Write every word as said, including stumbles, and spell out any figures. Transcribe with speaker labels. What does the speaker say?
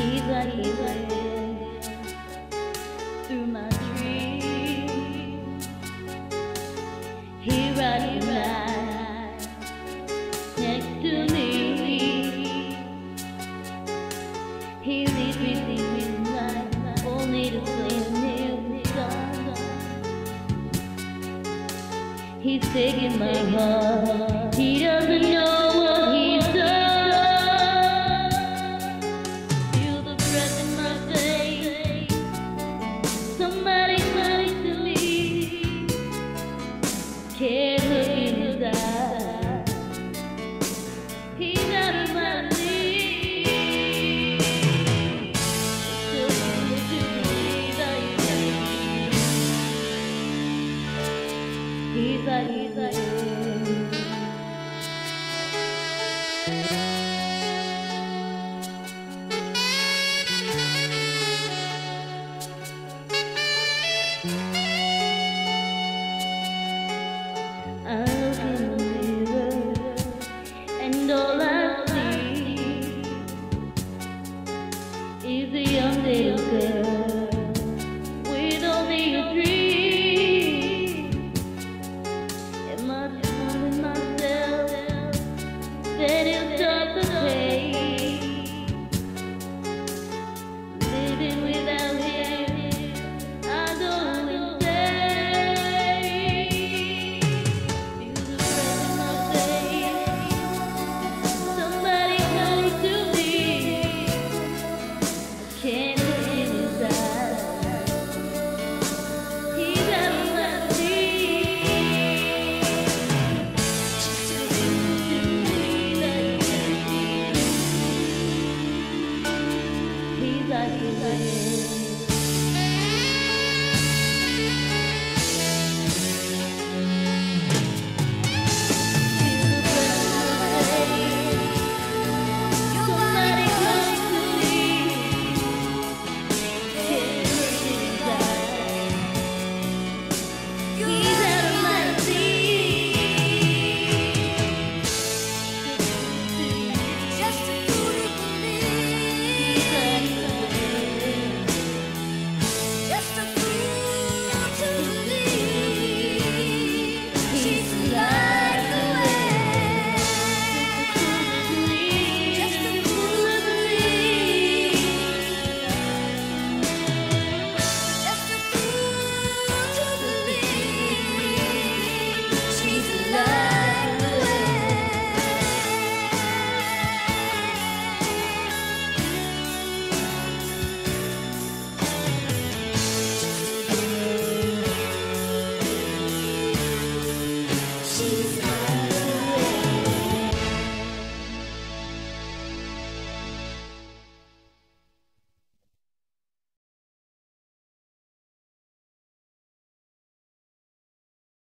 Speaker 1: He's like the wind through my dreams. He rides the night next to me. He leads me singing like only to sing his song. He's taking my heart. He doesn't know what he's done. Feel the breath in my face. Somebody close to me. Can't look in his eyes. He's out of my league. Still want to believe that you He's like, he's like I look in the mirror and all I see is a young little girl with only a dream. Am I just fooling myself that he'll stop the pain? Living without him, I go insane. Feel the breath in my face. Somebody come to me. I can't look in his eyes. He's out of my league. He's like the wind